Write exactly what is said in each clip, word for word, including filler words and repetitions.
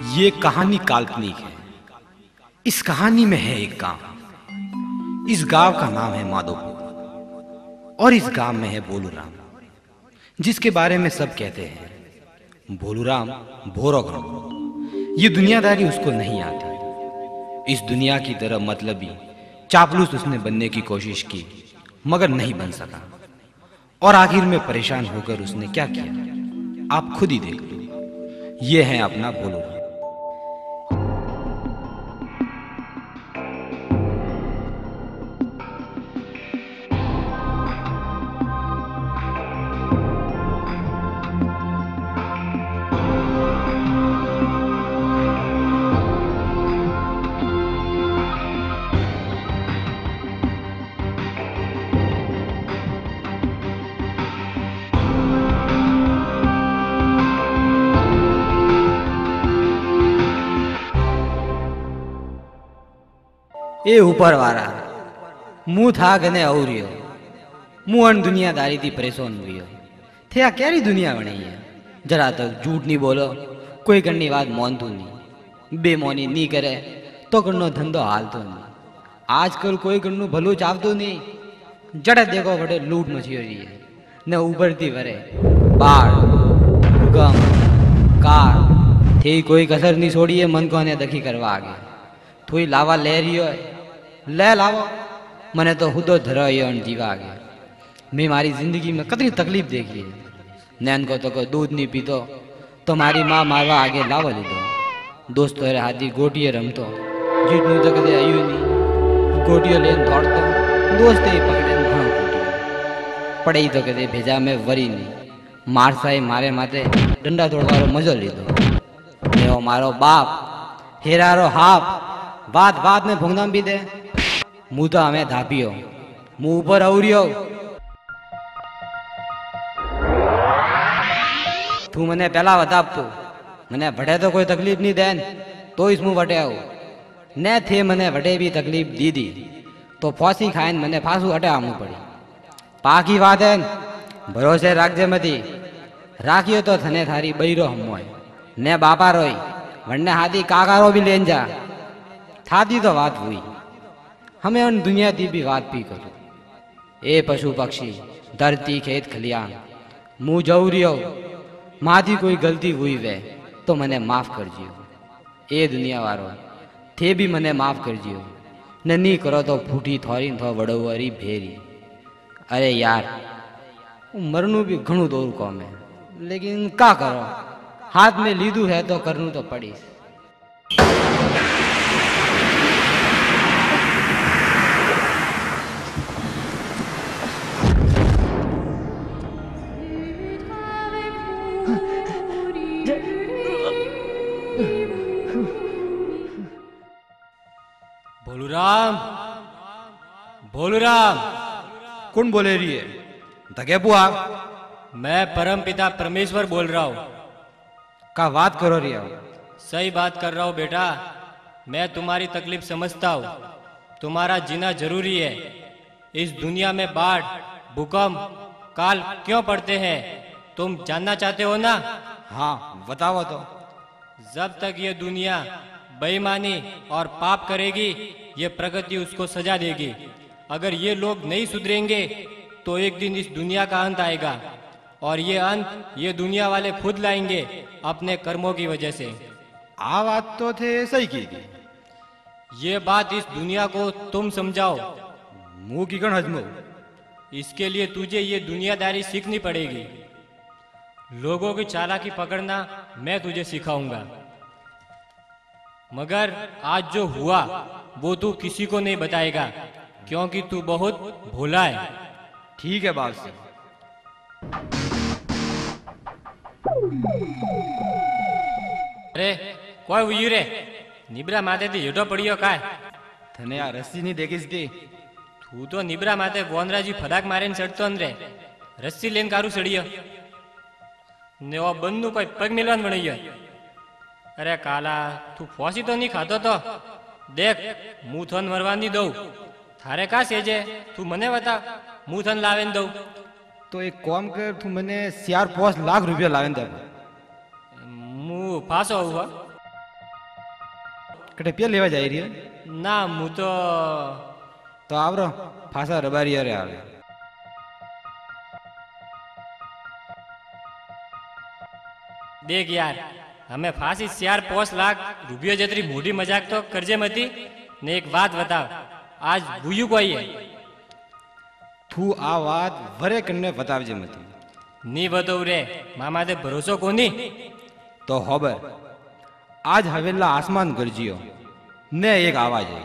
ये कहानी काल्पनिक है। इस कहानी में है एक गांव। इस गांव का नाम है माधोपुर और इस गांव में है बोलूराम, जिसके बारे में सब कहते हैं बोलूराम भोरो गानो। ये दुनियादारी उसको नहीं आती। इस दुनिया की तरह मतलबी चापलूस उसने बनने की कोशिश की मगर नहीं बन सका, और आखिर में परेशान होकर उसने क्या किया आप खुद ही देख लो। ये है अपना बोलूराम। ए ऊपर वाला मुंह था गने औरियो मुंह अन दुनियादारी थी परेशान हुई थे। आ कैरी दुनिया बनी है। जरा तक झूठ नहीं बोलो, कोई करनी बात मोनतू नहीं, बेमोनी नहीं करे तो करनो धंधो हालतो नहीं। आजकल कोई करनो भलो चाहतो नहीं। जड़ा देखो बड़े लूट मची हो रही है न उभरती वरे बाढ़ भूकंप कार थे कोई कसर नहीं छोड़ी है। मन को ने दखी करवा आगे थोड़ी लावा ले रही हो ले लावो। मने तो खुदो धरो जीवा आगे। मैं मारी जिंदगी में कतनी तकलीफ देखी है। नैन को तो को दूध नहीं पीतो तो मारी माँ मारवा आगे लावा लीधो। दोस्तों रे हाथी गोटिये रमतो जीतनू तो कदे आयु नहीं। गोटियो लेन दौड़तो दोस्त ही पकड़े घणो गोटियो पड़े तो कदे भेजा में वरी नहीं। मारसाई मारे माथे डंडा तोड़वारो मजो लीधो। ने ओ मारो बाप हेरारो हाफ बात बात में भूंगदाम भी दे। मुँह तो हमें धापियो मुँह ऊपर औरियो। तू मने पहला बता तू मने भटे तो कोई तकलीफ नहीं देन तो इस मुँह भटे आओ न थे। मने भटे भी तकलीफ दी दी तो फांसी खाइन मने फांसू हटे आमू पड़ी। पाकी बात है भरोसे राखजे मती राखियो तो थने थारी बैरो हमोय ने बापा रोई वन्ने हाथी काकारो भी लेन जा थादी तो बात हुई। हमें उन दुनिया दी भी बात पी करो। ए पशु पक्षी धरती खेत खलियान मुँह जौरियो माथी कोई गलती हुई वे तो मने माफ कर जियो। ए दुनिया वारो थे भी मने माफ कर जियो न नहीं करो तो फूटी थोड़ी थो वड़ोवरी भेरी। अरे यार मरनू भी घणू दूर कौम है लेकिन का करो हाथ में लीधू है तो करनू तो पड़ी। बोलूराम बोलूराम कौन बोले रही है धके बुआ? मैं परम पिता परमेश्वर बोल रहा हूँ। का बात करो रही हो? सही बात कर रहा हूँ बेटा। मैं तुम्हारी तकलीफ समझता हूँ। तुम्हारा जीना जरूरी है। इस दुनिया में बाढ़ भूकंप काल क्यों पड़ते हैं तुम जानना चाहते हो ना? हाँ बताओ तो। जब तक ये दुनिया बेईमानी और पाप करेगी ये प्रकृति उसको सजा देगी। अगर ये लोग नहीं सुधरेंगे तो एक दिन इस दुनिया का अंत आएगा और ये अंत ये दुनिया वाले खुद लाएंगे अपने कर्मों की वजह से। आ बात तो थे सही की थी। ये बात इस दुनिया को तुम समझाओ। मुंह की कण हजमो। इसके लिए तुझे ये दुनियादारी सीखनी पड़ेगी। लोगों की चालाकी पकड़ना मैं तुझे सिखाऊंगा। मगर आज जो हुआ वो तू किसी को नहीं बताएगा क्योंकि तू बहुत भोला है। ठीक है बाप से। अरे कोई हुई रे निब्रा माथे थी हेठो पड़ियो काय? थने यार रस्सी नहीं देखी थी? तू तो निब्रा माथे वोनराजी फदाक मारे चढ़तो रे रस्सी लेन कारू चढ़ियो ने वो बंदू कोई पग मिलवान बनाइयो। अरे काला तू फांसी तो नहीं खातो तो देख मुँह थन मरवा नहीं दो। थारे का सेजे तू मने बता मुँह थन लावेन दो। तो एक काम कर तू मैंने चार पांच लाख रुपया लावेन दे। मुँह फांसो हुआ કટે પે લેવા જાય રહ્યો ના હું તો તો આવરો ફાસા રબારી અરે આવે દેખ યાર અમે ફાસી ચાર પાંચ લાખ રૂપિયો જેટલી મોટી મજાક તો કરજે મતી ને એક વાત બતાવ આજ ભૂયું કોઈ તું આ વાત વરે કને બતાવજે મતી ની બતાવ રે મામા તે ભરોસો કોની તો ખબર આજ હવેલા આસમાન ગરજીયો ને એક આવાજ આવી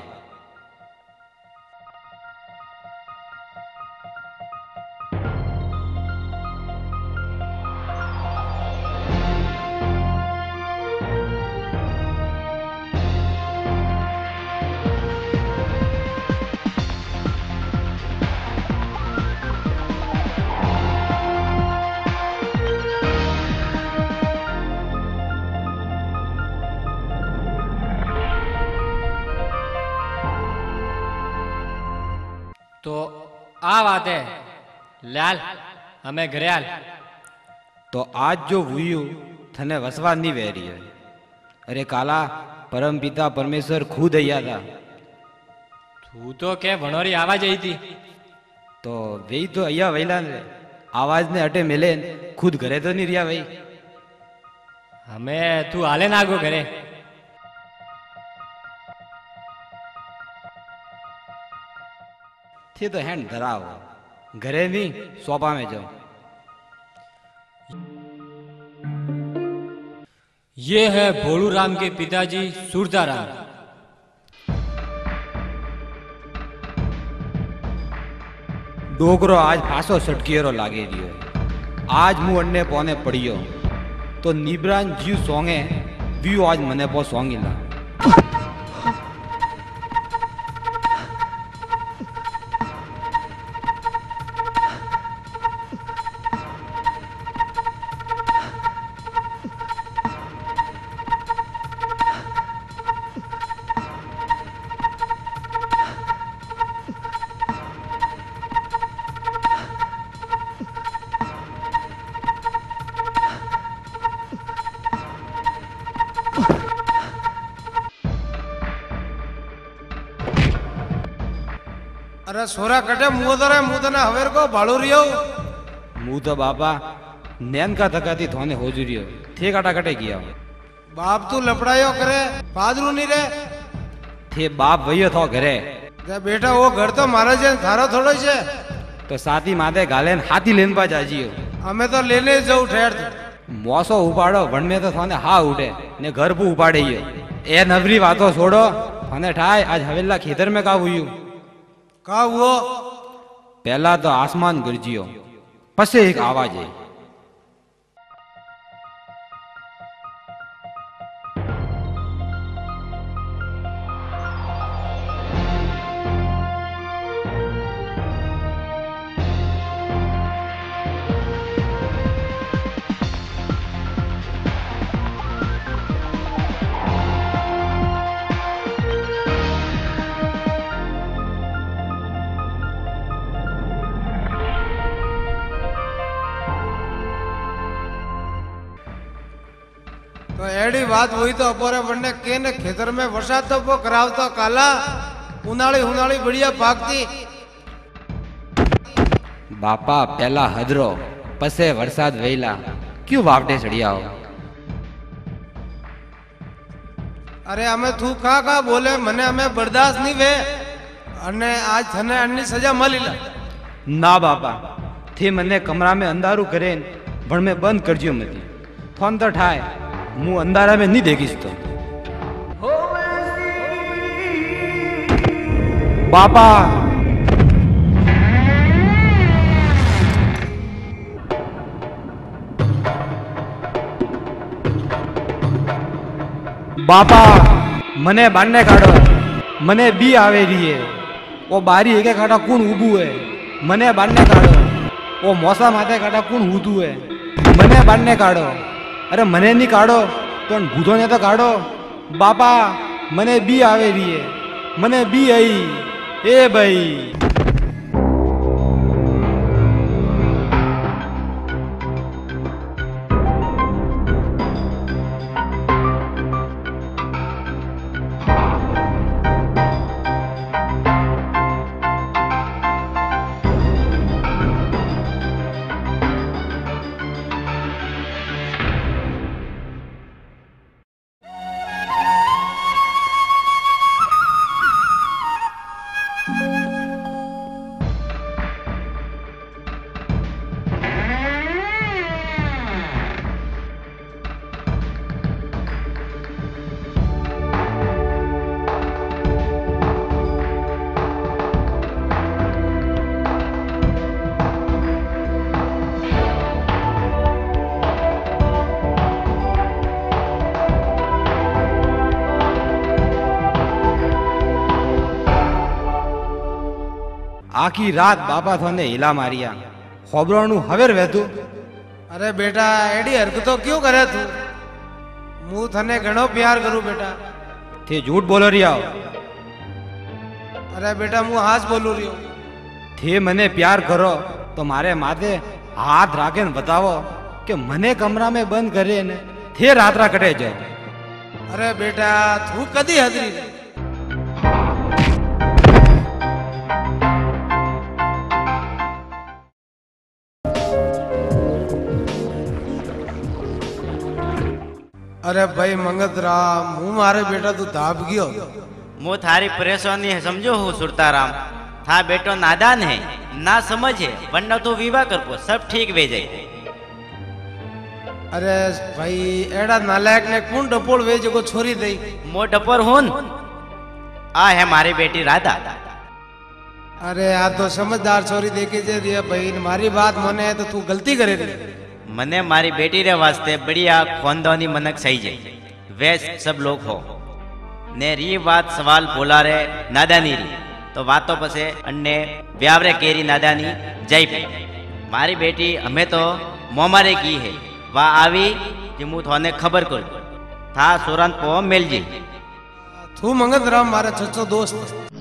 તો આ વાત હે લાલ અમે ઘરે હાલ તો આજ જો હુયું થને વસવા નહીં વેરી है अरे काला परम पिता परमेश्वर खुद अया था તું તો કે ભણોરી આવાજ આવી હતી तो वही तो अया वैला ने आवाज ने अटे मिले खुद घरे तो नहीं रिया भाई અમે તું હાલે ના આગો ઘરે थे तो हैंड धराओ घरे नहीं सोपा में जाओ ये है भोलूराम के पिताजी सूरदाराम डोकरो आज फासो सटकियरो लागे रियो आज मु अन्ने पोने पड़ियो तो निब्रान जीव सोंगे व्यू आज मने पो सोंगीला अरे सोरा कटे मुंह तो रे मुंह तो ना हवेर को भाड़ू रियो मुंह तो बाबा नैन का थकाती थोने हो जुरियो थे काटा कटे किया बाप तू लपड़ायो करे पादरू नहीं रे थे बाप वही थो घरे जे बेटा वो घर तो मारा जे थारो थोड़ो छे तो साथी माथे गालेन हाथी लेन पा जाजियो हमें तो लेने जाऊ ठहर मोसो उपाड़ो वन में तो थोने हा उठे ने घर पू उपाड़े ए नवरी वातो छोड़ो थोने ठाय आज हवेला खेतर में का हुई का हुओ पहला तो आसमान गरजियो पसे एक आवाज है तो एडी बात हुई तो अपोरे बनने के ने खेतर में वरसाद तो वो करावता काला उनाળી उनाળી बढ़िया पाकती बापा पहला हदरो पसे वरसाद वेला क्यों वावटे चढ़िया हो अरे हमें तू खा खा बोले मने हमें बर्दाश्त नहीं वे अने आज थने अन्नी सजा मली ला ना बापा थे मने कमरा में अंधारू करे पण में बंद करजियो मती फोन तो ठाए मुंह अंधारा में नहीं देखीस तो बापा बापा मने बाने काढो मने बी आवे रही है वो बारी एक काटा कौन उबू है मने बाने काढो वो मौसा माथे काटा कौन उदू है मने बाने काढो अरे मने नहीं काढो तो भूतो ने तो काढो बापा मने बी आवे रही है मने बी आई ए भाई આખી રાત બાપા થોને હિલા માર્યા ખોબરાનું હવેર વહેતું. અરે બેટા એડી હરકતો ક્यों કરે તું? હું તને ઘણો પ્યાર કરું બેટા. તે झूठ બોલો રહ્યા. અરે બેટા હું હાજ બોલું રહ્યો. તે મને પ્યાર કરો તો મારે માથે હાથ રાખીને બતાવો કે મને કમરામાં બંધ કરે ને તે રાત્રા કટે જાય. અરે બેટા તું કદી હદરી રે. અરે ભાઈ મંગતરામ હું મારે બેટા તું ધાપ ગયો. હું थारी परेशानी समझो हूँ सुरताराम. था बेटो नादान है ना समझे वरना तो विवाह कर सब ठीक वे जाए. अरे भाई एड़ा नालायक ने कौन डपोड़ वे जो छोरी दई. मो डपोर हूं. आ है मारी बेटी राधा. अरे आ तो समझदार छोरी देखे जे रे भाई मारी बात मने है तो तू गलती करे रे. मने मारी बेटी रे वास्ते बढ़िया खानदानी मनक सही जाए. वे सब लोग हो ने री बात सवाल बोला रे नादानी री तो बातों पसे अन्ने व्यावरे केरी नादानी जई पे. मारी बेटी हमें तो मोमारे की है वा आवी जे मु थोने खबर कर था सुरन पो मिल जी. तू मंगतराम मारा सच्चो दोस्त.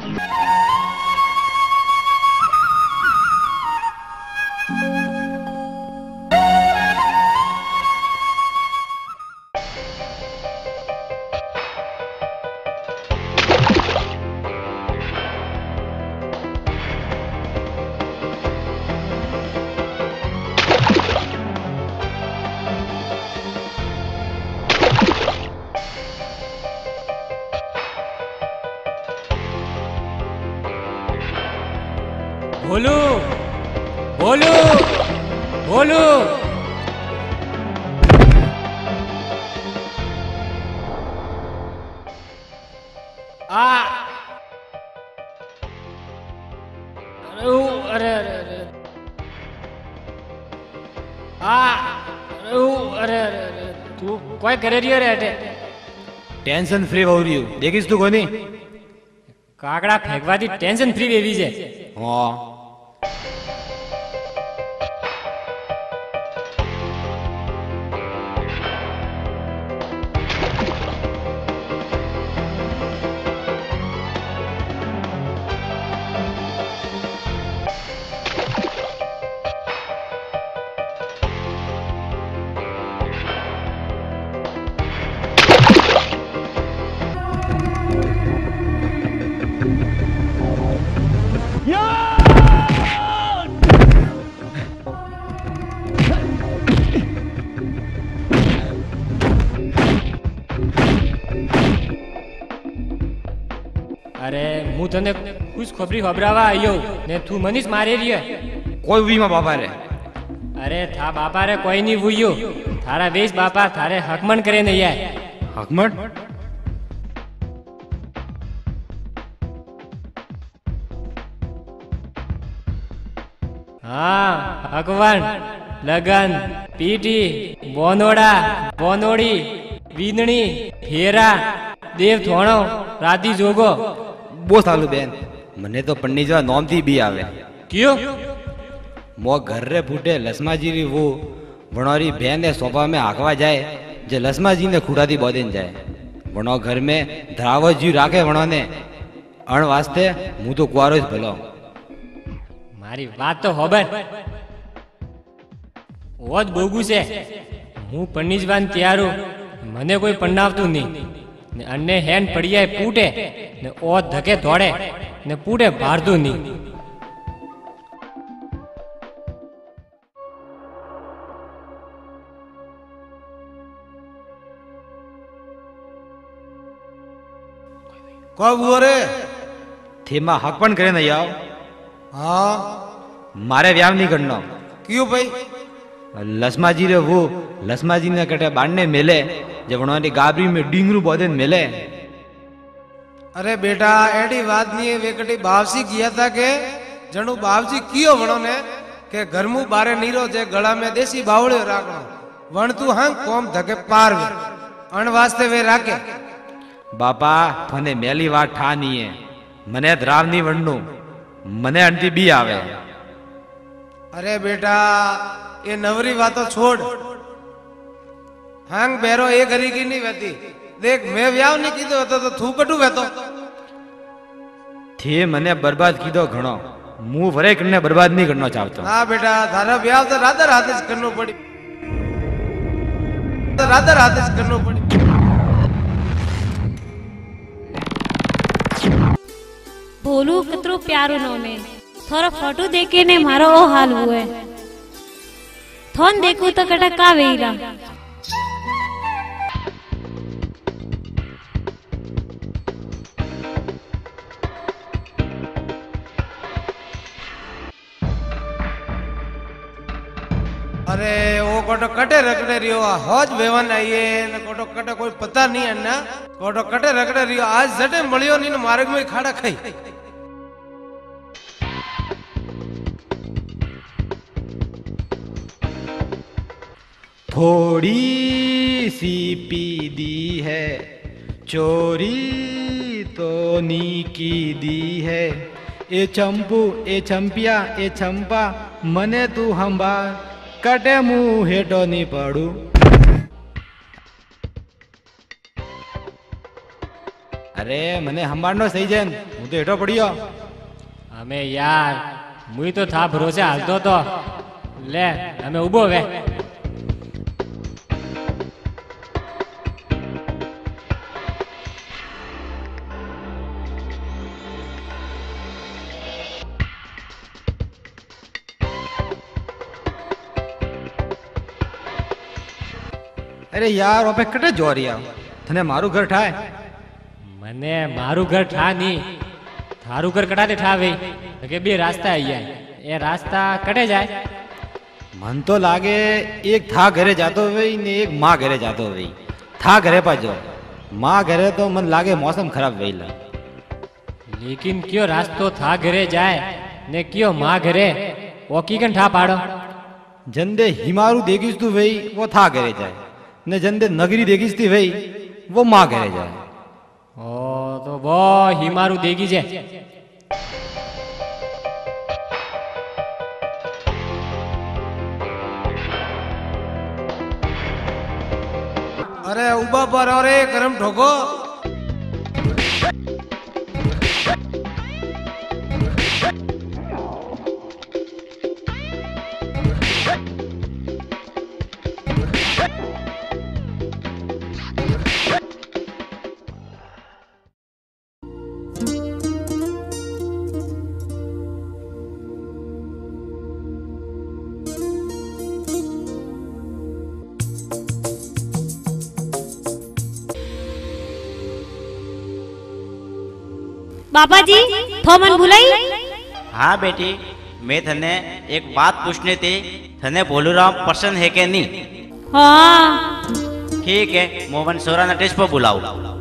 बोलू बोलू बोलू. आ अरे ऊ, अरे अरे अरे आ अरे ऊ, अरे अरे अरे तू कोई करे रियो रे अटे. ટેન્શન ફ્રી હોઉં રહ્યું દેખીશ તું કોની. કાકડા ફેંકવાથી ટેન્શન ફ્રી વેવી છે. હા અરે હું તને ખુશ ખબરી ખબરાવા આવ્યો ને તું મનીષ મારે રહ્યો. કોઈ વીમાં બાપા રે. અરે થા બાપા રે કોઈ નહીં ભૂયો. થારા વેશ બાપા થારે હકમણ કરે ને યાર. હકમત હા હકવણ લગન પીટી બોનોડા બોનોડી વીંદણી ફેરા દેવ થોણો રાધી જોગો. બહુ સાલું બેન મને તો પન્ની જેવા નોમથી બી આવે. કયો મો ઘર રે ફૂટે લસમાજી वो વણોરી બેન ને સોફા में હાંકવા જાય જે લસમાજી ને ખૂડાથી બોધીને જાય. વણો ઘર में ધરાવત જીવ રાખે વણો ને અણ વાસ્તે હું તો કુવારો જ ભલો. મારી વાત તો ખબર ઓજ બોગુ છે. હું પન્નીજવાન તૈયારું મને કોઈ પન્નાવતું નહીં ને અન્ને હેન પડિયાએ પૂટે ને ઓ ધકે ધોડે ને પૂટે ભારતું નહીં. કોણ હુઓ રે? થેમાં હક પણ કરે નહીં આવ. હા મારે વ્યામ નહીં કરનો. क्यों भाई? लसमाजी रे वो लसमाजी ने कटे बांधने मिले जब उन्होंने गाबरी में डींगरू बोधे मिले. अरे बेटा एडी बात नहीं है. वे कटी बावसी किया था के जणु बावसी कियो वणो ने के घर मु बारे नीरो जे गला में देसी बावड़े राखनो वण तू हां कोम धके पार वे अण वास्ते वे राखे. बापा थने मेली वाट ठा नहीं है. मने धराव नहीं वणनु મને આંટી બી આવે. અરે બેટા એ નવરી વાતો છોડ. હાંગ બેરો એ ગરીકી નહીં વેતી. દેખ મેં વ્યાવ નહીં કીધો હતો તો તું કટું વેતો. થે મને બરબાદ કીધો ઘણો. હું વરે કને બરબાદ નહીં કરનો ચાહતો. ના બેટા તારા વ્યાવ તો રાધર હાથે જ કરનો પડી. રાધર હાથે જ કરનો પડી. भोलू कितरो प्यारो नाम है. थोड़ा फोटो देखे ने मारो ओ हाल हुए. थोन देखो तो कटा का वेरा. अरे वो कोटो कटे रखड़े रियो होज बेवन आइए ने कोटो कटे कोई पता नहीं है ना. कोटो कटे रखड़े रियो आज जटे मलियो नहीं मार्ग में खाड़ा खाई. थोड़ी सी पी दी है चोरी तो नी की दी है. ए चंपू ए चंपिया ए चंपा मने तू हंबार कटे मुंह हेटो नहीं पड़ू. अरे मने हंबारनो सही जेन हूँ तो हेटो पड़ियो. અમે યાર મુઈ તો થા ભરોસે હાલતો તો લે અમે ઉભો વે. अरे यार वहाँ कटे जोरिया थने मारू घर ठाए. મને મારું ઘર ઠા નહીં થારું ઘર કટાતે ઠાવે કે બે રાસ્તા આયા એ રાસ્તા કટે જાય. मन तो लागे एक था घरे जातो हुई ने एक माँ घरे जातो हुई. था घरे पा जो माँ घरे तो मन लागे मौसम खराब वेला. लेकिन क्यों रास्तो था घरे जाए ने क्यों माँ घरे वो की कन ठा पाड़ो. जंदे हिमारू देखीस तू वही वो था घरे जाए ने जंदे नगरी देखीस थी वही वो माँ घरे जाए. ओ तो वो हिमारू देगी जे. अरे उबा पर और गरम ठोको. बाबा जी थोमन भुलाई. हाँ बेटी मैं थने एक बात पूछनी थी. थने भोलूराम पसंद है के नहीं? हाँ ठीक है मोहन सोरा ना टेस्ट पर बुलाओ.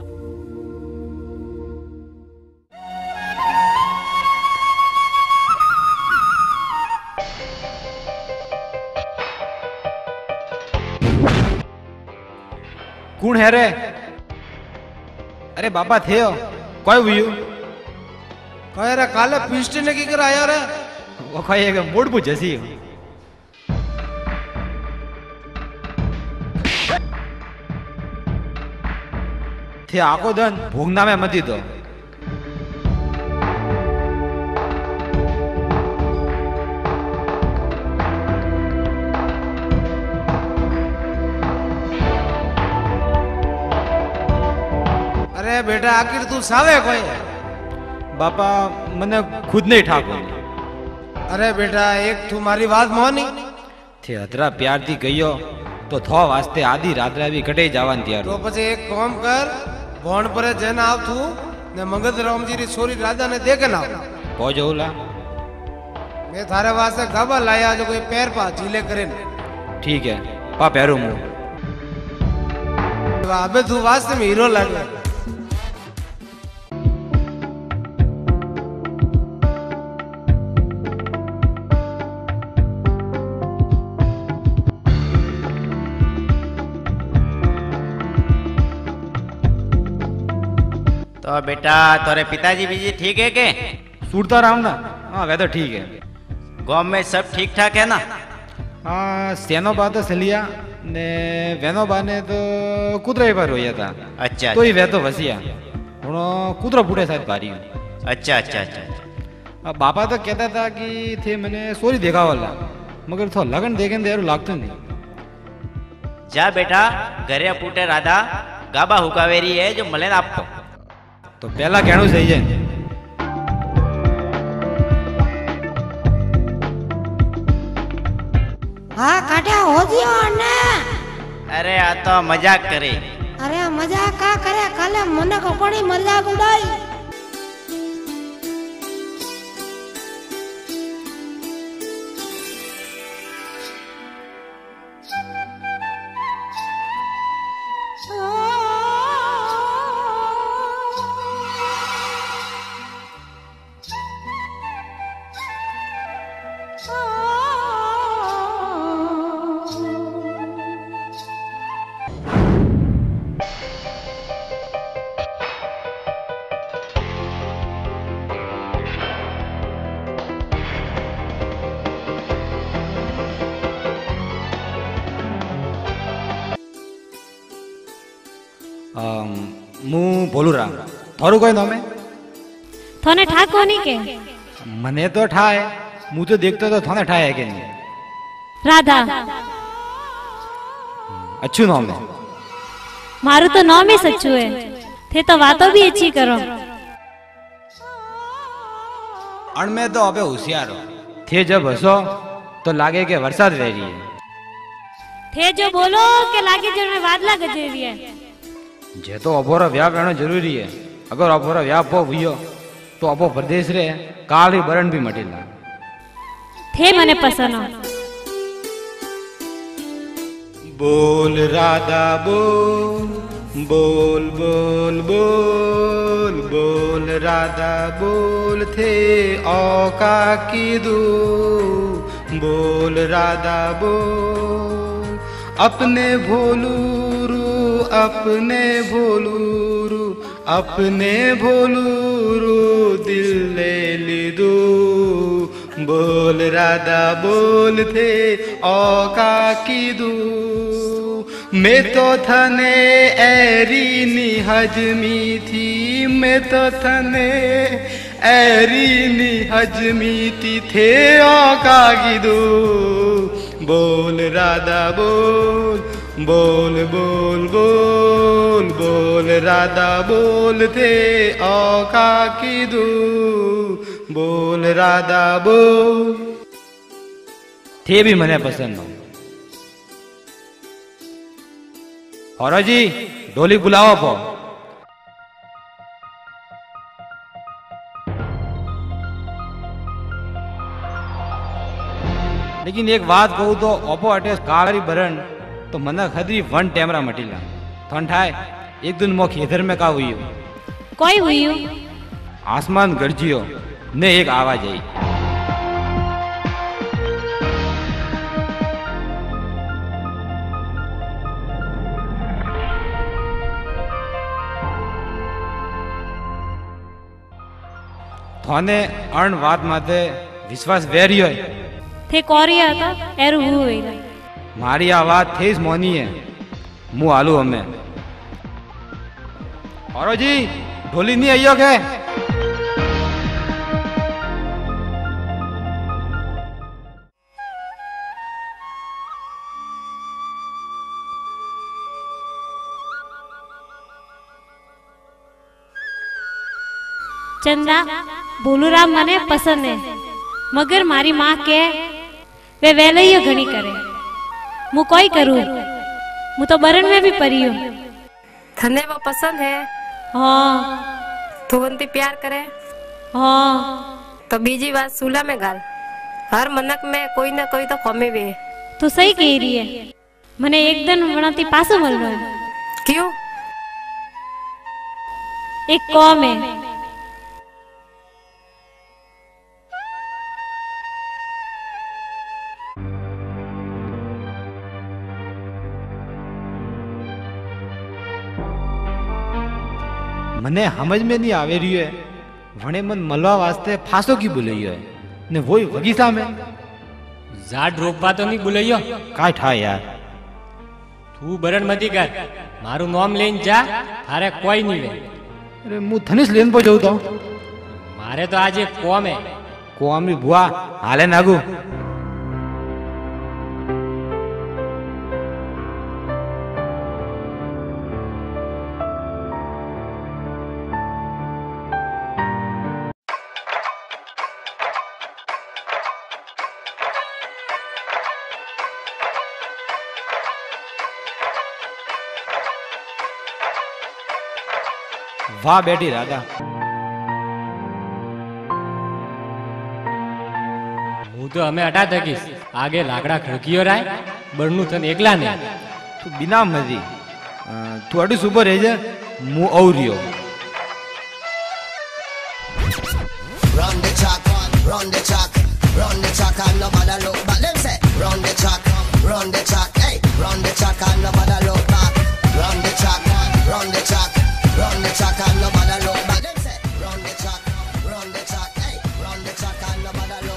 कौन है रे? अरे बाबा थे हो कोई हुई कहे रे काले पिस्टी ने की कराया रे. वो कोई एक मूड बुझ जैसी थे आको दन भूखना में मती दो. अरे बेटा आखिर तू सावे कोई. बापा मने खुद नहीं ठाको. अरे बेटा एक तू मारी बात मोनी थे अतरा प्यार थी गयो तो थो वास्ते आधी रात भी कटे जावान तैयार. तो પછી એક કામ કર ભોણ પર જન આવતું ને મંગત રામજી રી છોરી રાજા ને દેખ ના को जोला मैं थारे वास्ते गाबा लाया जो कोई पैर पा झीले करे. ठीक है पा पैरू मुंह. अबे तू वास्ते में हीरो लागे. तो बेटा तोरे पिताजी बीजी ठीक है के? सूरता राम ना हाँ वह तो ठीक है। गांव में सब ठीक ठाक है ना? हाँ सेनो बा तो सलिया ने वेनो बा ने तो कुतरे पर रोया था। अच्छा तो ही वह तो वसिया हुणो कुतरो फूटे शायद भारी। अच्छा अच्छा अच्छा अब बापा तो कहता था कि थे मैंने सोरी देखा वाला मगर थो लगन देखे देर लागतो नहीं। जा बेटा घरे फूटे राधा गाबा हुकावेरी है जो मले आपको। तो पहला कहणु सही है। हाँ काट्या हो जियो ने। अरे आ तो मजाक करे। अरे मजाक का करे काले मने को कोनी मजाक उड़ाई। मु बोलूराम थारू कोई नाम है? थोने ठा कोनी के? मने तो ठाए मु तो देखतो तो थाने ठाए है के नहीं। राधा अच्छू नाम है। मारू तो नाम ही सच्चू है। थे तो बातों भी अच्छी करो। अण में तो अबे होशियार हो। थे जब हंसो तो लागे के बरसात रह रही है। थे जो बोलो के लागे जो में वादला गजेरी है। जे तो अबोरा व्याप रहना जरूरी है। अगर अबोरा व्याप हो भइयो तो अबो प्रदेश रे काल ही बरण भी मटेला। थे मने पसंद हो। बोल राधा बोल बोल बोल बोल बोल राधा बोल थे औका की दू बोल राधा बोल अपने भोलूरू अपने भोलूरू अपने भोलूरू दिल ले लिदू बोल राधा बोल थे औका की दू मैं तो थने ऐरी नी हजमी थी मैं तो थने ऐरी नी हजमी थी थे औका की दू बोल राधा बोल बोल बोल बोल बोल राधा बोल थे औका की दू बोल राधा बोल। थे भी मने पसंद हो। और जी ढोली बुलाओ पो। लेकिन एक बात कहूँ तो ओपो अटे काली बरन तो मना खदरी वन टेमरा मटीला थन ठाए एक दिन मो खेतर में का हुई कोई हुई आसमान गरजियो ने एक आवाज आई। थाने अर्ण बात माते विश्वास वेरियो है थे कोरिया था एर हुई मारी आवाज थेस मोनी है मु आलू हमें और जी ढोली नहीं आइयो के चंदा बोलूराम मने पसंद है मगर मारी माँ के वे वेलइयो घणी करे मु कोई करूं मु तो बरन में भी परी हूं। थने वो पसंद है? हाँ। तू उनती प्यार करे? हाँ। तो बीजी बात सूला में गाल हर मनक में कोई ना कोई तो कमी भी है। तू सही कह रही है मने एक दिन बनाती पासो मिल रहा है। क्यों? एक कौम है मने समझ में नहीं आवे रही है वणे मन मलवा वास्ते फांसो की बोलियो है ने वही बगीचा में ઝાડ રોપવા તો નહીં બોલાયો काय था यार તું બરણ મતી કર મારું નામ લઈને જા તારે કોઈ નહીં વે अरे मु थनिस लेन पो जाऊ तो મારે તો આજે કોમ હે कोमी बुआ हाले नागू वाह बेटी राधा હું તો અમે અટા તકીશ આગે લાકડા ખડકીયો રાય બરનું તને એકલા ને तू बिना मजी तू अड़ी सुबह रह जा मु औरियो Run the track, run the track, run the track and nobody look back. Them say, run the track, run the track, hey, run the track and nobody look back. Run the track, run the track, run the track and nobody look back. Them say, run the track, run the track, hey, run the track and nobody look.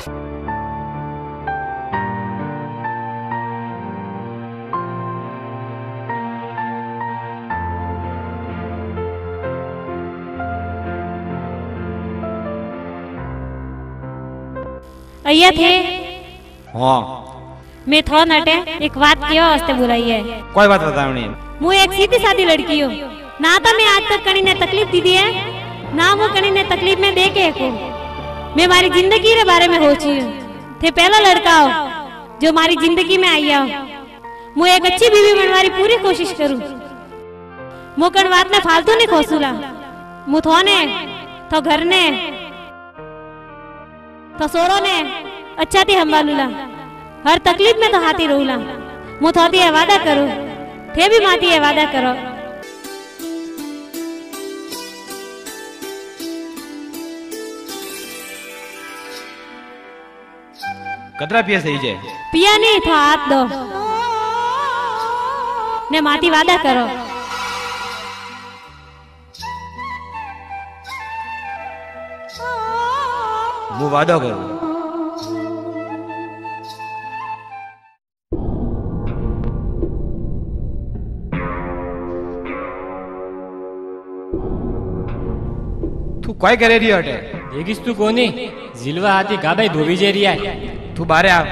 अय्या थे हाँ मैं थो नटे एक बात क्यों वास्ते बुलाई है कोई बात बतावनी मु एक सीधी सादी लड़की हूँ ना तो मैं आज तक कहीं ने तकलीफ दी दी है ना वो कहीं ने तकलीफ में दे के को मैं मारी जिंदगी रे बारे में सोची हूँ थे पहला लड़का हो जो मारी जिंदगी में आई हो मु एक अच्छी बीवी बनवारी पूरी कोशिश करूँ मु कण बात ने फालतू नहीं खोसूला मु थो ने तो घर ने तो सोरो ने अच्छा थी संभालूला हर तकलीफ में तो हाथी रहूला मु थोड़ी ये वादा करूं थे भी माती ये वादा करो कतरा पिया सही जाए पिया नहीं था हाथ दो ने माती वादा करो मु वादा करूं तू काय करे रही हटे देखीस तू कोनी जिलवा हाथी गाबाई धोबी जे रिया तू बारे आ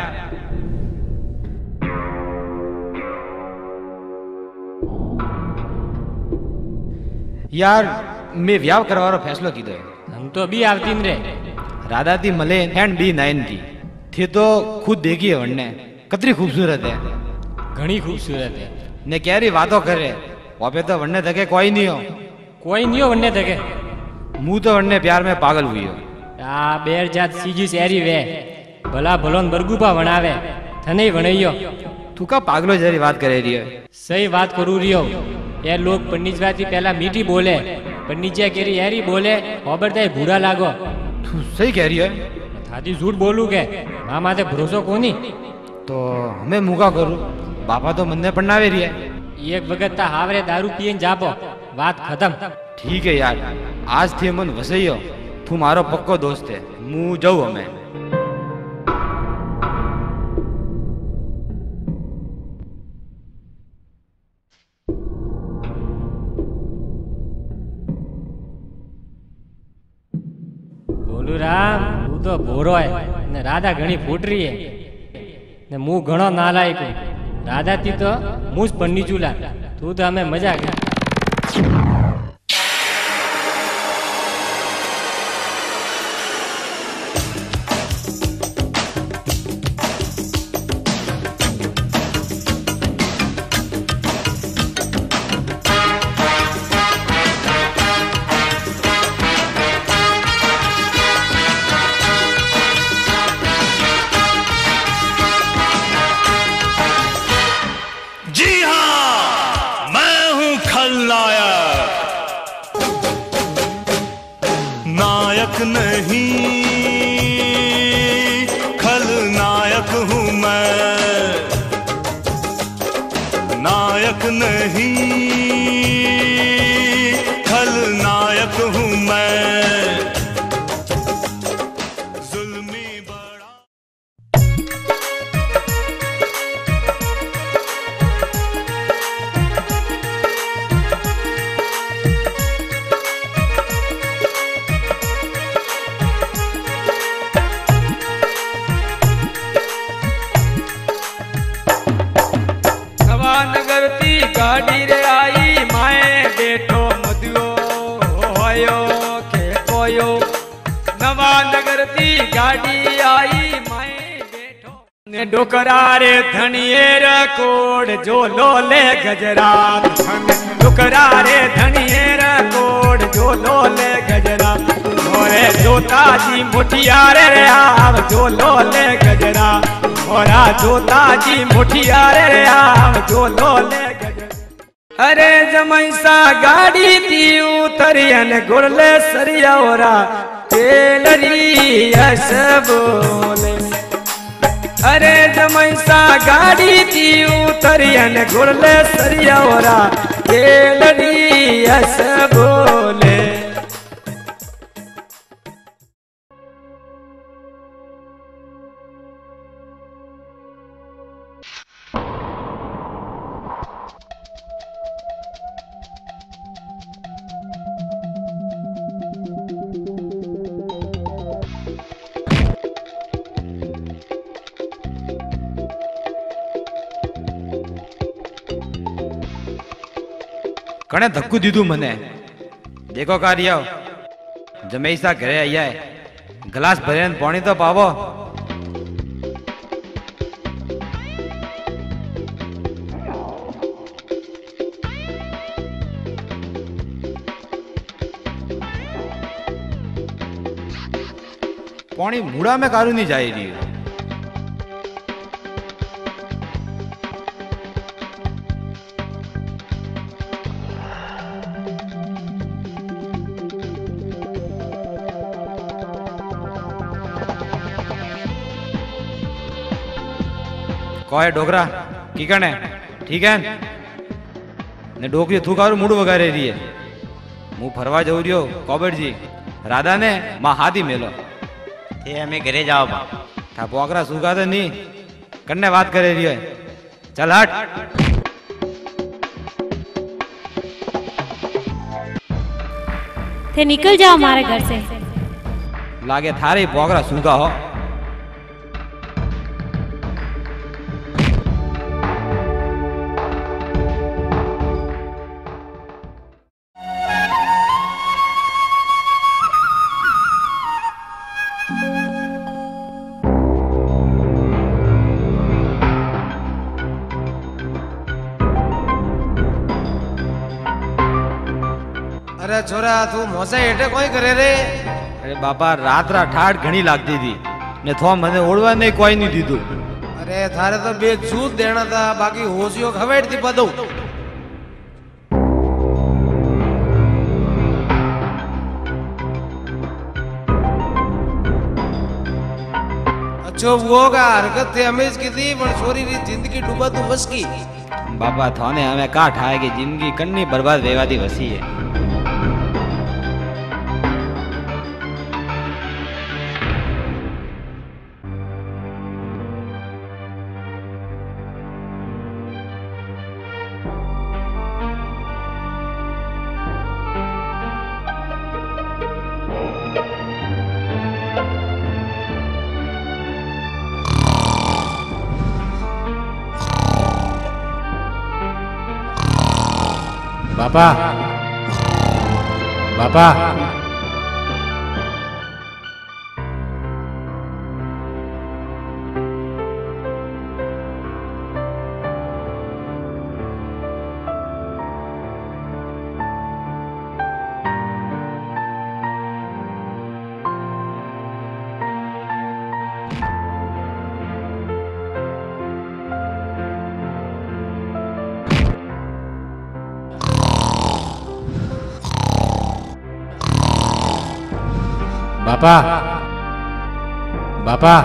यार मैं व्याह करवारो फैसलो कीधो हम तो अभी आवती रे राधा थी मले एंड बी नाइन की थे तो खुद देखी है वन्ने कतरी खूबसूरत है घनी खूबसूरत है ने क्यारी बातों करे वापे तो वन्ने थके कोई नहीं हो कोई नहीं हो वन्ने थके मुंह तो वन्ने प्यार में पागल हुई हो आ बेर जात सीजी सेरी वे भला भलोन बरगुपा वणावे थने वणैयो तू का पागलो जरी बात करे रही है सही बात करू रियो ये लोग पंडितवाती पहला मीठी बोले पंडितिया केरी यारी बोले खबरदार बूढ़ा लागो तू सही कह रही है थादी झूठ बोलू के मां माथे भरोसो कोनी तो हमें मुका करू बापा तो मन में पढ़नावे रही है एक वक्त ता हावरे दारू पियन जापो बात खत्म ठीक है यार आज थी मन वसइयो तू मारो पक्को दोस्त है मु जाऊ हमें बोलूराम तू तो भोरो है ने राधा घणी फूटरी है ने मु घणो नालायक हूं राधा थी तो मुझ पन्नी चूला तू तो हमें मजा कर नवानगर ती गाड़ी रे आई माए बैठो मदियो होयो के कोयो नवानगर ती गाड़ी आई माए बैठो ने डोकरा रे धनिये रे कोड जो लोले गजरा डोकरा रे धनिये रे कोड जो लोले गजरा मोरे जोता जी मुठिया रे आव जो लोले गजरा मोरा जोता जी मुठिया रे आव जो लोले गजरा अरे जमैसा गाड़ी ती उतरियन गुरले सरिया ओरा तेलरी यस बोले अरे जमैसा गाड़ी ती उतरियन गुरले सरिया ओरा तेलरी यस बोले कणे धक्कू दीधु मने देखो कार्य जमेसा घरे आई है गिलास भरे पानी तो पावो पानी मुड़ा में कारू नहीं जाए रही कोई डोगरा की करने ठीक है ने डोकरी थूकारू मुड़ वगारे रही है मुंह फरवा जाऊ रियो कॉबेट जी राधा ने मां हाथी मेलो थे हमें घरे जाओ बा था पोकरा सुगा तो नहीं करने बात करे रही है चल हट थे निकल जाओ हमारे घर से लागे थारे पोकरा सुगा हो अरे छोरा तू मोसे हेठे कोई करे रे अरे बाबा रात रा ठाठ घणी लागती थी ने थो मने ओढ़वा नहीं कोई नहीं दीदू अरे थारे तो बेचूत देना था बाकी होशियो खवेट थी पदो अच्छो वो का हरकत थे हमेश की थी पर छोरी री जिंदगी डूबा तू बस की बाबा थाने हमें का ठाए कि जिंदगी कन्नी बर्बाद वेवादी वसी है बापा बापा बापा बापा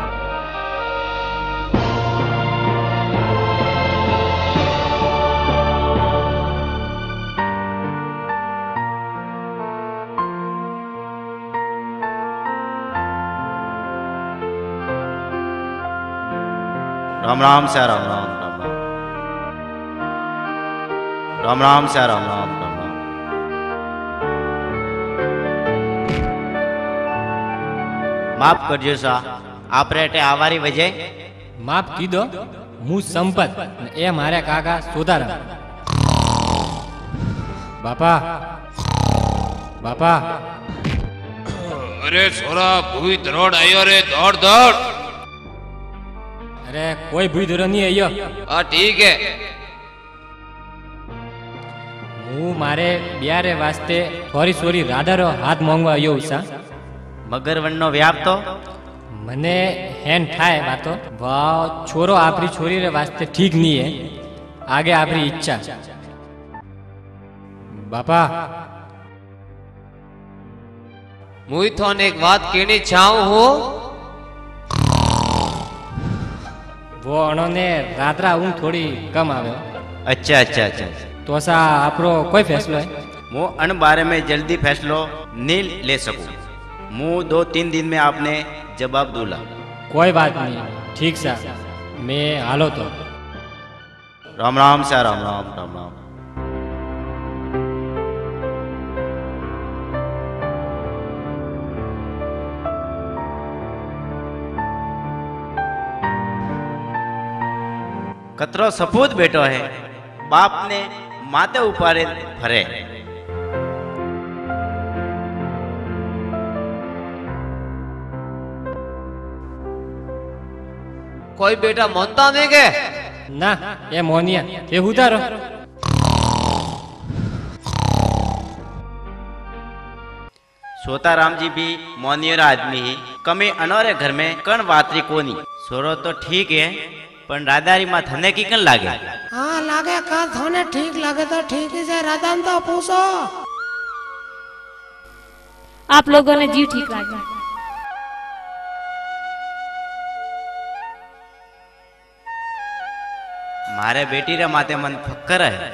राम राम से राम राम राम राम राम राम से राम राम राम राम माफ करजो सा आप रेटे आवारी वजह माफ की दो હું સંપત અને એ મારે કાકા સોદારામ. બાપા બાપા અરે છોરા ભૂઈ દરોડ આયો રે, દોડ દોડ. અરે કોઈ ભૂઈ દરો નહીં આયો. હા ઠીક હે. હું મારે બ્યારે વાસ્તે થોડી સોરી રાધારો હાથ માંગવા આવ્યો ઉષા. મગરવણનો વ્યાપ તો મને હેન થાય વાતો વાહ છોરો આપણી છોરી રે વાસ્તે ઠીક નહીં હે, આગે આપણી ઈચ્છા. બાપા મુઈ થોને એક વાત કેની ચાહું હું. वो अणोने रात्रा ऊँग थोड़ी कम आवे. अच्छा अच्छा अच्छा. तो सा आपरो कोई फैसलो है? वो अण बारे में जल्दी फैसलो नहीं ले सकूं. मुँह दो तीन दिन में आपने जवाब दूला. कोई बात नहीं, ठीक सा मैं हालो तो. राम राम सा राम राम राम राम. कतरो सपूत बेटो है, बाप ने माते उपारे फरे. कोई बेटा मानता नहीं के? ना ये मोनिया ये उतारो. सोताराम जी भी मोनियर आदमी ही, कमी अनोरे घर में कण वातरी कोनी. सोरो तो ठीक है पण राधारी मां थने की कन लागे? हाँ लागे का थाने ठीक लागे तो ठीक ही से राधा तो पूछो. आप लोगों ने जीव ठीक लागे. मारे बेटी रे माते मन फक्कर है.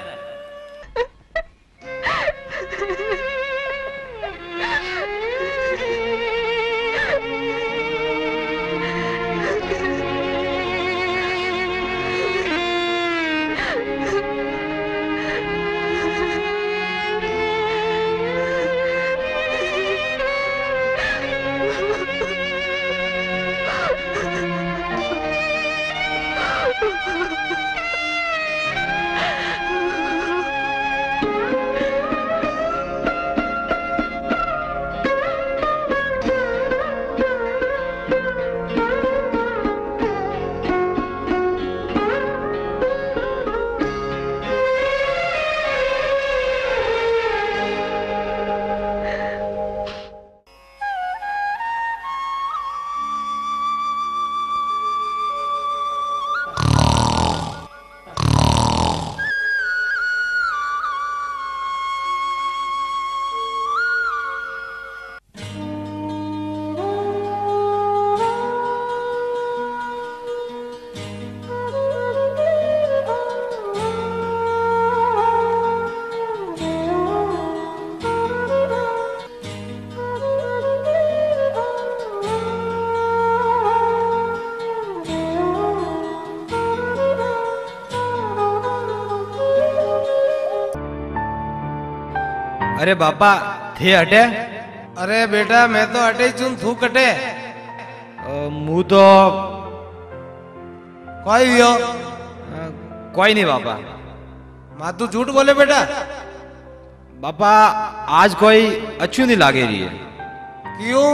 अरे बापा थे हटे? अरे बेटा मैं तो हटे चुन थू कटे. मुँह तो कोई यो कोई नहीं बापा. माँ तू झूठ बोले बेटा. बापा आज कोई अच्छी नहीं लागे रही है. क्यों?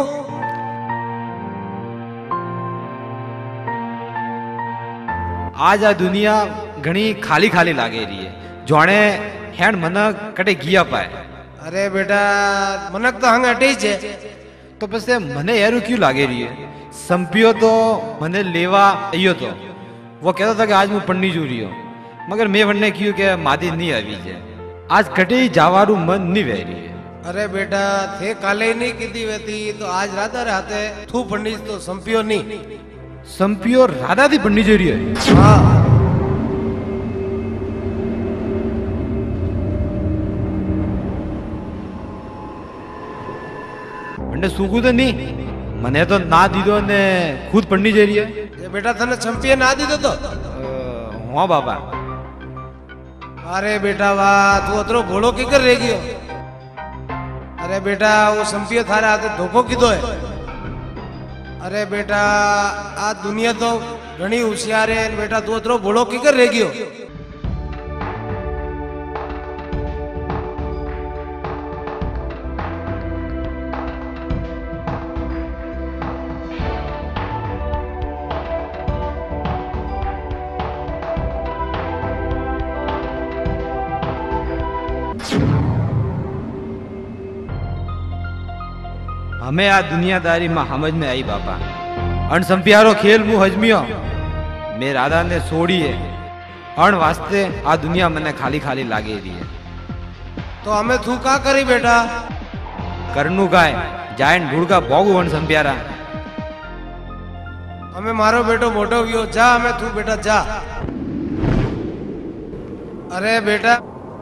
आज आ दुनिया घनी खाली खाली लागे रही है. जोने हैंड मन कटे गिया पाए. अरे बेटा मनक तो हंग हटे छे. तो बस मने यार क्यों लागे रही है? संपियो तो मने लेवा आयो तो वो कहता था कि आज मैं पढ़नी जू रही हूँ, मगर मैं पढ़ने क्यों के मादी नहीं आई है. आज कटे ही जावारू मन नहीं वह रही है. अरे बेटा थे काले ही नहीं की वेती तो आज राधा रहते थू पढ़नी तो संपियो नहीं. संपियो राधा थी पढ़नी जू रही है. हाँ सूखू तो नहीं मने तो ना दीदो ने खुद पढ़नी जा रही है. ये बेटा तने चंपिया ना दीदो तो? हाँ बाबा. अरे बेटा वाह तू अतरो भोलो की कर रह गयो. अरे बेटा वो संपिया थारे हाथे धोखो कीधो है. अरे बेटा आ दुनिया तो घणी होशियार है बेटा। तू अतरो भोळो की कर रह गयो? हमें आ दुनियादारी में समझ में आई बापा। अण संप्यारो खेल मु हजमियो मैं राधा ने छोड़ी है। अण वास्ते आ दुनिया मने खाली खाली लागे रही है। तो हमें तू का करी बेटा? करनू का है जायन ढूंढ का भोगू अण संप्यारा। हमें मारो बेटो मोटो गयो जा। हमें तू बेटा जा। अरे बेटा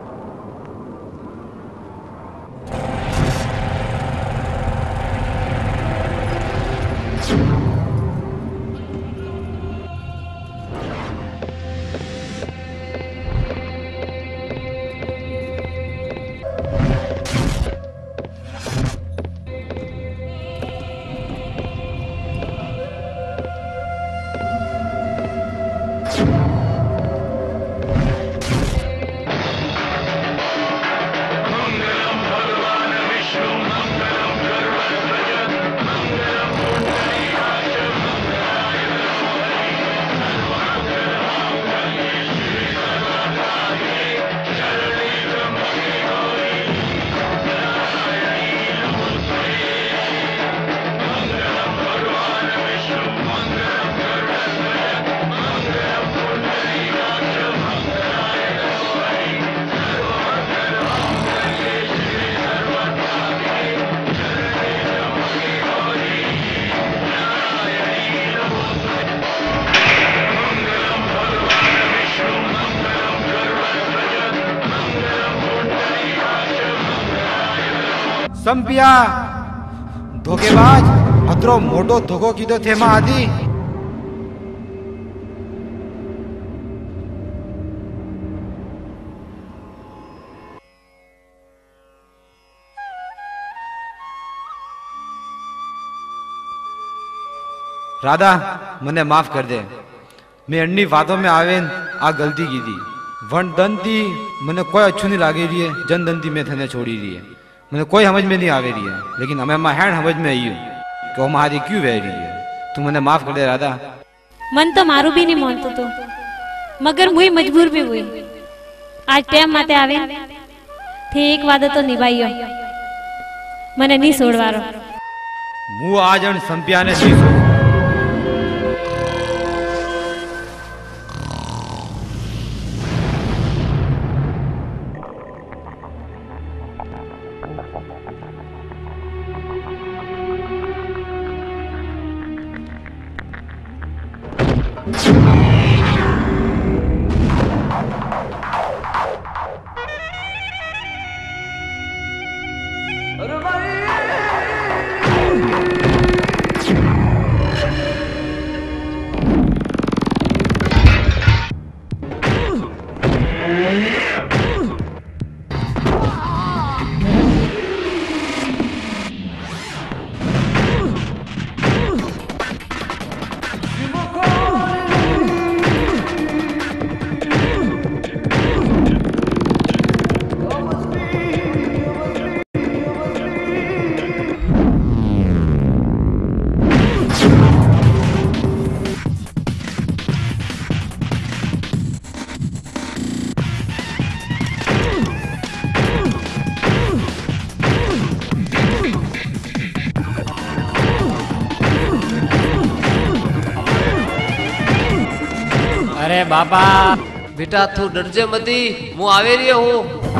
संपिया धोखेबाज अतरो मोटो धोखो कीधो थे मां आदि। राधा मने माफ कर दे। मैं अन्नी बातों में आवे आ गलती की थी। वन दंती मने कोई अच्छू नहीं लागे रही है। जन दंती में थने छोड़ी रही है। मैंने कोई समझ में नहीं आवे रही है। लेकिन हमें महैन समझ में आई हूँ कि वो हमारी क्यों बह रही है। तू मैंने माफ कर दे राधा। मन तो मारू भी नहीं मानतो तो मगर मुई मजबूर भी हुई। आज टाइम माते आवे थे एक वादो तो निभाइयो। मने नहीं छोड़वारो। मु आज अन संपिया ने नहीं छोड़। अरे बाबा बेटा तू डरजे मती मु आवे रही हूँ।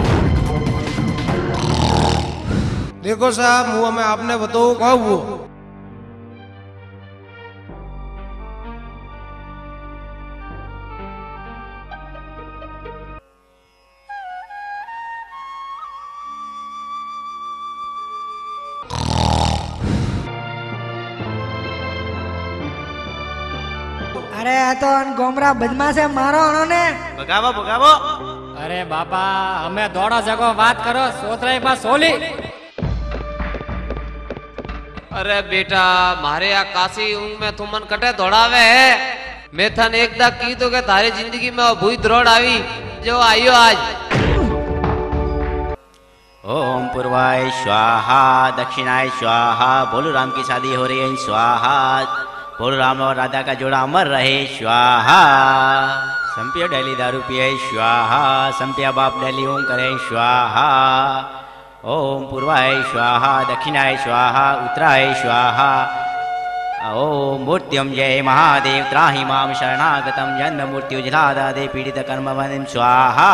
देखो साहब मुँह में आपने बताओ कहा वो अरे तो गोमरा बदमाश है मारो उन्होंने भगावो भगावो। अरे बापा हमें दौड़ा जगो बात करो सोतरा एक बार सोली। अरे बेटा मारे या काशी ऊंग में तुमन कटे दौड़ावे है। मैं थाने एकदा की तो के थारे जिंदगी में भूई द्रोड़ आवी जो आयो आज। ओम पूर्वाय स्वाहा दक्षिणाय स्वाहा। बोलूराम की शादी हो रही है स्वाहा। बोलूराम और राधा का जोड़ा अमर रहे स्वाहा। संपिया डेली दारू पिए स्वाहा। संपिया बाप डेली ओम करे स्वाहा। ओम पूर्वाय स्वाहा दक्षिणाय स्वाहा उत्तराय स्वाहा। ओम मूर्त्यम जय महादेव त्राहि माम शरणागतम जन्म मृत्युजलादे पीड़ित कर्म वंदन स्वाहा।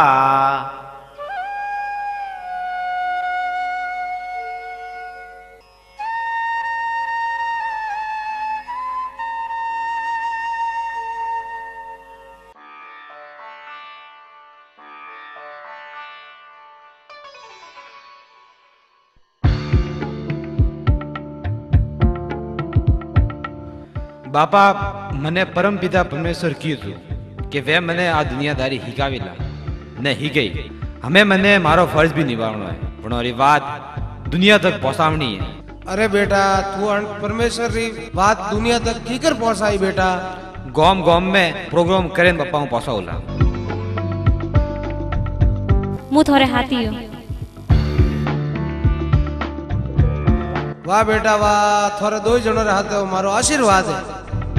बापा मने परम पिता परमेश्वर कीधु कि वे मने आ दुनियादारी हिकावेला ने ही गई। हमें मने मारो फर्ज भी निभावनो है पण और बात दुनिया तक पहुंचावनी है। अरे बेटा तू परमेश्वर री बात दुनिया तक कीकर पहुंचाई बेटा। गांव गांव में प्रोग्राम करें बापा पहुंचाऊला। मु थोड़े हाथी हो। वाह बेटा वाह थोड़े दो जणों रे हाथे मारो आशीर्वाद है।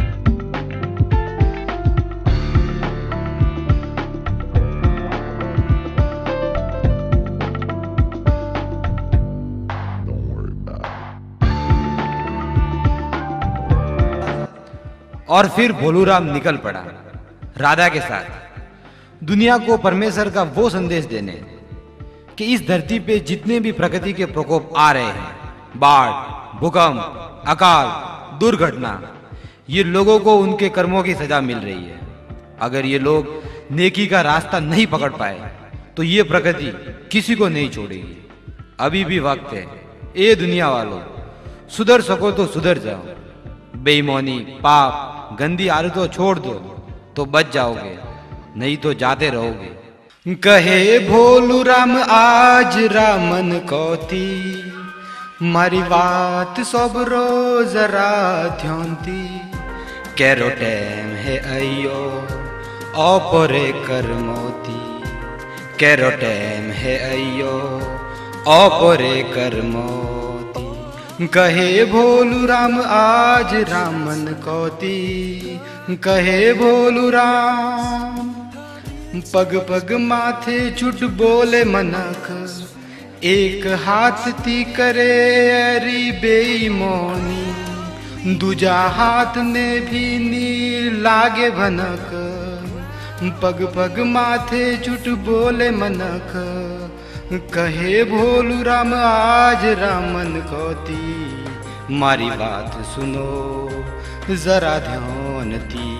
और फिर बोलूराम निकल पड़ा राधा के साथ दुनिया को परमेश्वर का वो संदेश देने कि इस धरती पे जितने भी प्रकृति के प्रकोप आ रहे हैं, बाढ़, भूकंप, अकाल, दुर्घटना, ये लोगों को उनके कर्मों की सजा मिल रही है। अगर ये लोग नेकी का रास्ता नहीं पकड़ पाए तो ये प्रकृति किसी को नहीं छोड़ेगी। अभी भी वक्त है। ए दुनिया वालों, सुधर सको तो सुधर जाओ। बेईमानी, पाप, गंदी आदतों छोड़ दो तो बच जाओगे, नहीं तो जाते रहोगे। कहे भोलूराम आज रामन कोती मारी बात सब रोज ध्यानती। केरो टैम है अयो ओपरे कर मोती। केरो टैम है अयो ओपरे कर मोती। कहे भोलूराम आज रामन कोती। कहे भोलूराम पग पग माथे झूठ बोले मनक। एक हाथ ती करे अरी बेईमानी। दूजा हाथ में भी नी लागे भनक। पग पग माथे झूठ बोले मनक। कहे भोलूराम आज रामन कोती। मारी बात सुनो जरा ध्यान ती।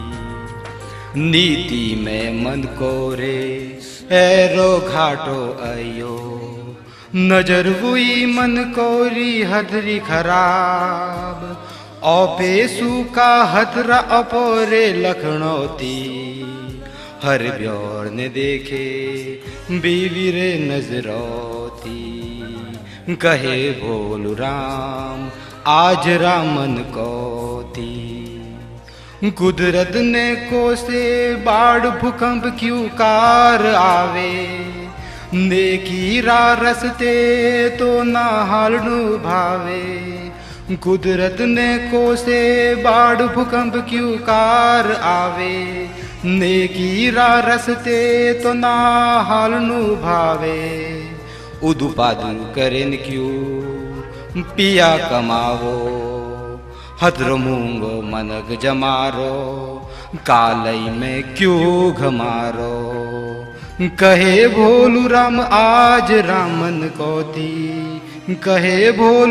नीति में मन को रे एरो घाटो अयो। नजर हुई मन कोरी हदरी खराब। औपे सूका हथरा अपोरे लखनौती। हर ब्योर ने देखे बीवी रे नजरौती। कहे भोलूराम आज रामन कोती। कुदरत ने कोसे बाढ़ भूकंप क्यों कार आवे। नेकी रा रसते तो ना हालनु भावे। कुदरत ने कोसे बाढ़ भूकंप क्यों कार आवे। नेकी रा रसते तो ना हालनु भावे। उदु पादु करेन क्यों पिया कमावो। हत्र मूंगो मनग जमारो। कालई में क्यों घमारो। कहे भोलूराम आज रामन कोती। कहे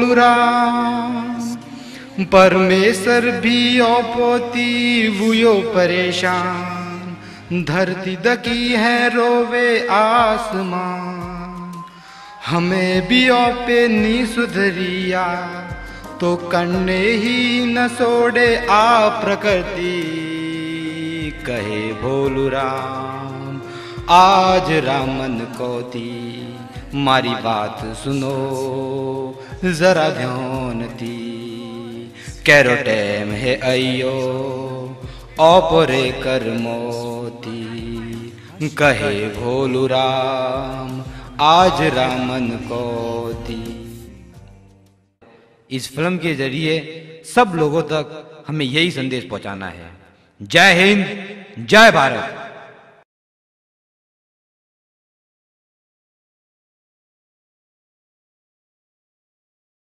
भोलूराम परमेश्वर भी औपोती वुयो परेशान। धरती दकी है रोवे आसमान। हमें भी औपे नी सुधरिया तो कन्ने ही न सोड़े आ प्रकृति। कहे भोलूराम आज रामन कोती। मारी बात सुनो जरा ध्यान ती। कैरो टैम है अयो औपरे कर मोती कहे भोलू राम आज रामन को दी। इस फिल्म के जरिए सब लोगों तक हमें यही संदेश पहुंचाना है। जय हिंद, जय भारत।